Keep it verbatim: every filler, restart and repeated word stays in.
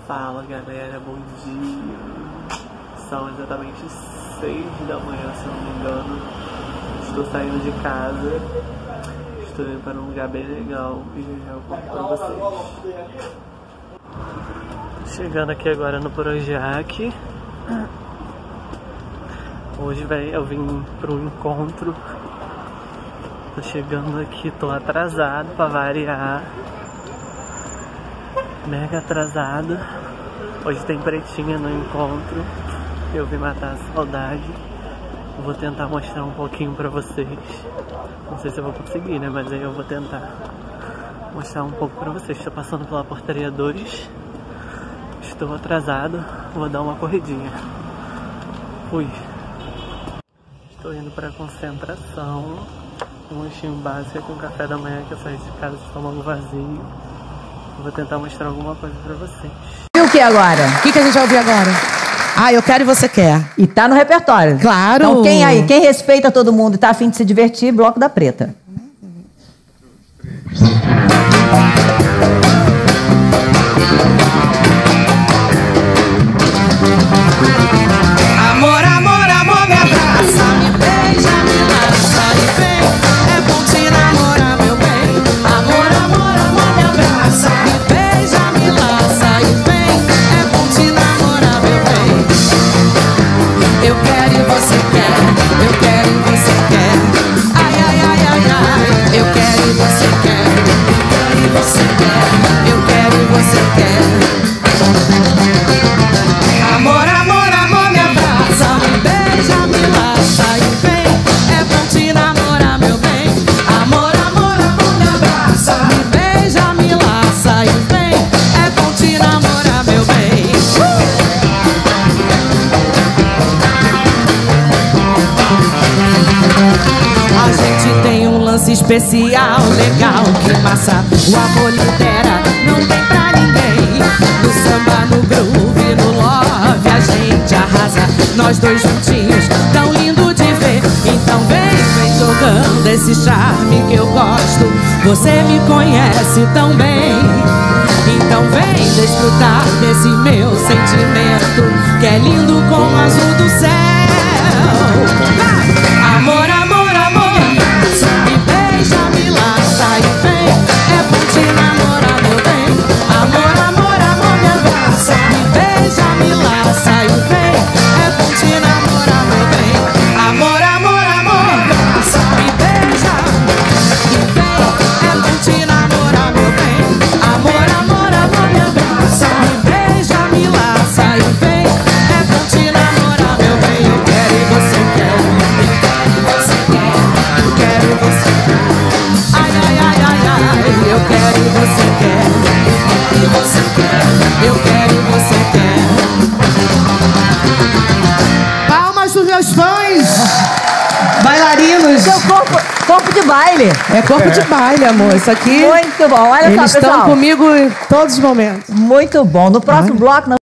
Fala galera, bom dia. São exatamente seis da manhã, se não me engano. Estou saindo de casa. Estou indo para um lugar bem legal e já eu conto para vocês. Chegando aqui agora no Projac. Hoje véio, eu vim para um encontro. Tô chegando aqui, tô atrasado para variar. Mega atrasado. Hoje tem pretinha no encontro. Eu vim matar a saudade. Vou tentar mostrar um pouquinho pra vocês. Não sei se eu vou conseguir, né? Mas aí eu vou tentar mostrar um pouco pra vocês. Estou passando pela portaria dois. Estou atrasado. Vou dar uma corridinha. Fui. Estou indo pra concentração. Um lanchinho básico com café da manhã que eu saí de casa de estômago vazio. Vou tentar mostrar alguma coisa pra vocês. E o que agora? O que, que a gente vai ouvir agora? Ah, Eu Quero e Você Quer. E tá no repertório. Claro. Então quem aí, quem respeita todo mundo e tá a fim de se divertir, Bloco da Preta. Amor, amor, amor, me abraça, me beija, me laça e vem. É bom te namorar, meu bem. Amor, amor, amor, me abraça, me beija, me laça e vem. É bom te namorar, meu bem. Eu quero e você quer, eu quero e você quer. Ai, ai, ai, ai, ai. Eu quero e você quer, eu quero e você quer. Eu quero e você quer. Amor, amor, amor, me abraça, me beija, me laça e vem. É bom te namorar, meu bem. Amor, amor, amor, me abraça, me beija, me laça e vem. É bom te namorar, meu bem. A gente tem um lance especial, legal, que massa. O amor lidera, não tem pra ninguém. No samba, no groove, no love, a gente arrasa. Nós dois juntinhos, tão lindo de ver. Então vem, vem jogando esse charme que eu gosto. Você me conhece tão bem. Então vem desfrutar desse meu sentimento, que é lindo como o azul do céu. Vai! Amor, amor, amor, me beija, me laça e vem. É bom te namorar, meu bem. Amor, amor, amor, me abraça, me beija, me laça e vem. É bom te namorar, meu bem. Amor, amor, amor, me abraça, me beija e vem. É bom te namorar, meu bem. Amor, amor, amor, me abraça, me beija, me laça e vem. É bom te namorar, meu bem. Eu quero e você quer, eu quero e você quer, eu quero e você quer. Ai, ai, ai, ai, ai, eu quero e você quer, eu quero e você quer, eu quero e você quer. Palmas dos meus fãs. Bailarinos. Seu corpo, corpo de baile. É corpo de baile, amor. Isso aqui. Muito bom. Olha Eles só, pessoal. estão comigo em todos os momentos. Muito bom. No próximo bloco nós